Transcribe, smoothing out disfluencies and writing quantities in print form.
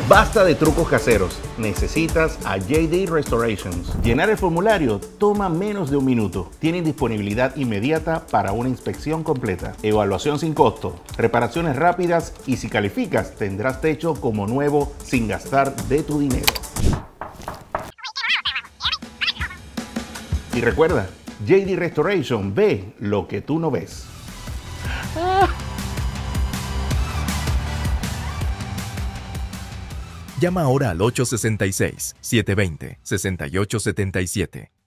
Basta de trucos caseros. Necesitas a JD Restorations. Llenar el formulario toma menos de un minuto. Tienen disponibilidad inmediata para una inspección completa. Evaluación sin costo. Reparaciones rápidas y si calificas tendrás techo como nuevo sin gastar de tu dinero. Y recuerda, JD Restoration ve lo que tú no ves. Llama ahora al 866-720-6877.